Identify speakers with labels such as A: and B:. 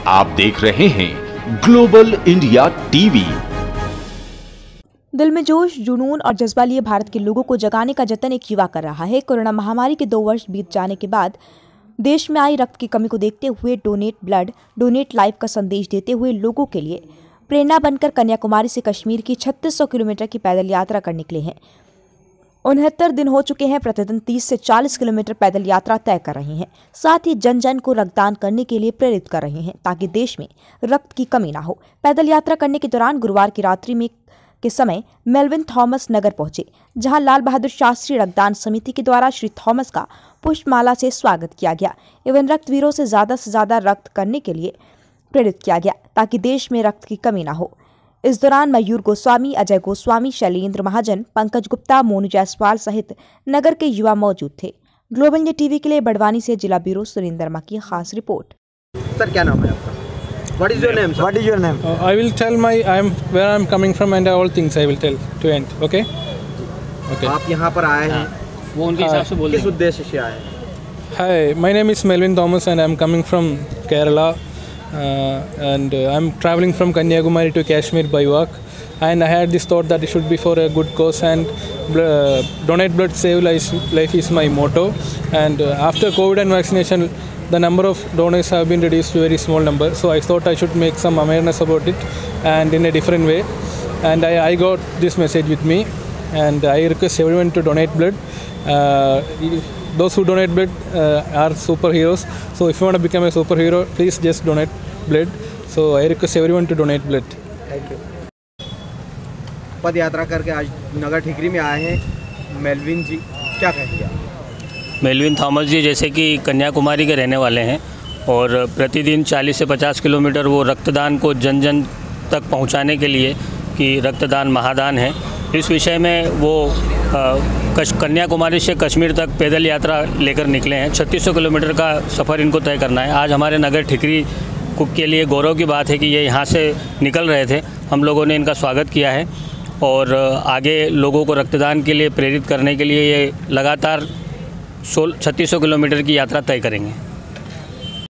A: आप देख रहे हैं ग्लोबल इंडिया टीवी।
B: दिल में जोश, जुनून और जज्बा लिए भारत के लोगों को जगाने का जतन एक युवा कर रहा है। कोरोना महामारी के 2 वर्ष बीत जाने के बाद देश में आई रक्त की कमी को देखते हुए डोनेट ब्लड, डोनेट लाइफ का संदेश देते हुए लोगों के लिए प्रेरणा बनकर कन्याकुमारी से कश्मीर की 3600 किलोमीटर की पैदल यात्रा कर निकले हैं। 69 दिन हो चुके हैं। प्रतिदिन 30 से 40 किलोमीटर पैदल यात्रा तय कर रहे हैं। साथ ही जन जन को रक्तदान करने के लिए प्रेरित कर रहे हैं ताकि देश में रक्त की कमी ना हो। पैदल यात्रा करने के दौरान गुरुवार की रात्रि के समय मेल्विन थॉमस नगर पहुंचे, जहां लाल बहादुर शास्त्री रक्तदान समिति के द्वारा श्री थॉमस का पुष्पमाला से स्वागत किया गया एवं रक्तवीरों से ज्यादा रक्त करने के लिए प्रेरित किया गया ताकि देश में रक्त की कमी ना हो। इस दौरान मयूर गोस्वामी, अजय गोस्वामी, शैलेंद्र महाजन, पंकज गुप्ता, मोनू जायसवाल सहित नगर के युवा मौजूद थे। ग्लोबल इंडिया टीवी के लिए बड़वानी से जिला ब्यूरो सुरेंद्र वर्मा की खास रिपोर्ट।
C: सर, क्या नाम है आपका? What is your name, sir?
D: What is your name?
E: I will tell where I'm coming from and all things I will tell to end. Okay? Okay.
C: आप यहाँ पर आए हैं,
D: वो उनके हिसाब से बोल
C: किस उद्देश्य से आए हैं?
E: Hi, my name is Melvin Thomas and I'm coming from Kerala and I'm traveling from Kanyakumari to Kashmir by walk, and I had this thought that it should be for a good cause and donate blood, save life is my motto. And after COVID and vaccination, the number of donors have been reduced to a very small number, so I thought I should make some awareness about it and in a different way, and I got this message with me, and I request everyone to donate blood. Those who donate blood are superheroes, so if you want to become a superhero, please just donate blood. So I request everyone to donate blood.
C: Thank you. पद यात्रा करके आज नगर ठीकरी में आए हैं Melvin जी, क्या कहेंगे आप?
D: मेल्विन थॉमस जी जैसे कि कन्याकुमारी के रहने वाले हैं और प्रतिदिन 40 से 50 किलोमीटर वो रक्तदान को जन जन तक पहुंचाने के लिए कि रक्तदान महादान है, इस विषय में वो कन्याकुमारी से कश्मीर तक पैदल यात्रा लेकर निकले हैं। 3600 किलोमीटर का सफ़र इनको तय करना है। आज हमारे नगर ठीकरी के लिए गौरव की बात है कि ये यहाँ से निकल रहे थे। हम लोगों ने इनका स्वागत किया है और आगे लोगों को रक्तदान के लिए प्रेरित करने के लिए ये लगातार 3600 किलोमीटर की यात्रा तय करेंगे।